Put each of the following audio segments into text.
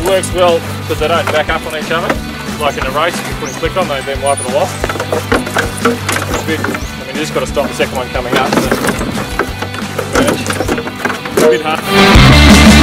works well because they don't back up on each other. Like in a race, if you put a slick on, they then wipe it all off. It's a bit, I mean, you just got to stop the second one coming up. It's a bit hard.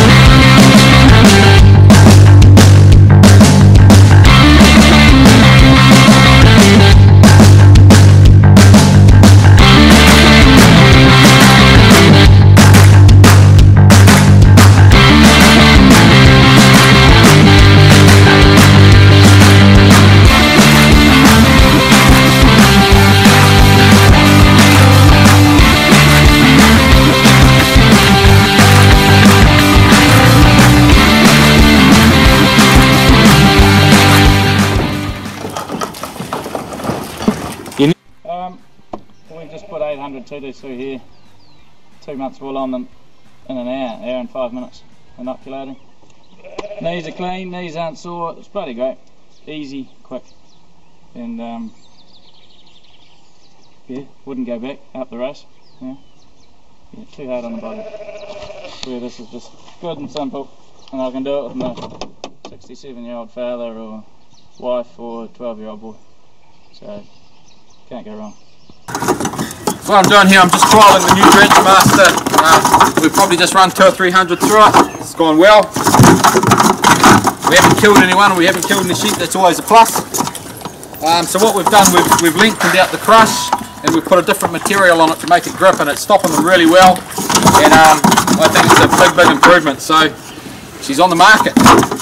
We just put 800 TDC here, 2 months wool on them in an hour and 5 minutes, inoculating. Knees are clean, knees aren't sore, it's bloody great, easy, quick, and yeah, wouldn't go back up the race, yeah, too hard on the body. Yeah, this is just good and simple, and I can do it with my 67-year-old father or wife or 12-year-old boy, so can't go wrong. What I'm doing here, I'm just trialling the new Drench Master. We've probably just run 200 or 300 through it. It's gone well. We haven't killed anyone, we haven't killed any sheep, that's always a plus. So what we've done, we've lengthened out the crush and we've put a different material on it to make it grip, and it's stopping them really well. And I think it's a big improvement, so she's on the market.